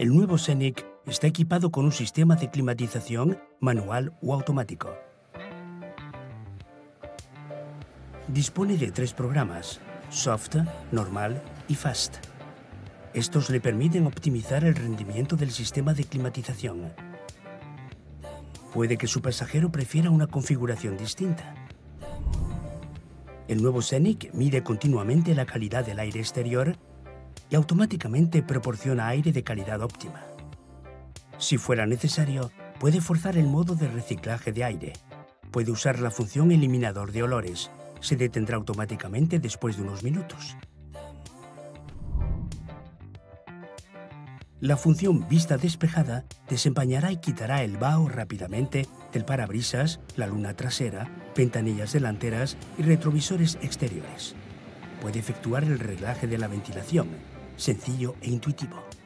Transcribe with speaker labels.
Speaker 1: El nuevo Scenic está equipado con un sistema de climatización manual o automático. Dispone de 3 programas: Soft, Normal y Fast. Estos le permiten optimizar el rendimiento del sistema de climatización. Puede que su pasajero prefiera una configuración distinta. El nuevo Scenic mide continuamente la calidad del aire exterior y automáticamente proporciona aire de calidad óptima. Si fuera necesario, puede forzar el modo de reciclaje de aire. Puede usar la función eliminador de olores. Se detendrá automáticamente después de unos minutos. La función vista despejada desempañará y quitará el vaho rápidamente del parabrisas, la luna trasera, ventanillas delanteras y retrovisores exteriores. Puede efectuar el reglaje de la ventilación, sencillo e intuitivo.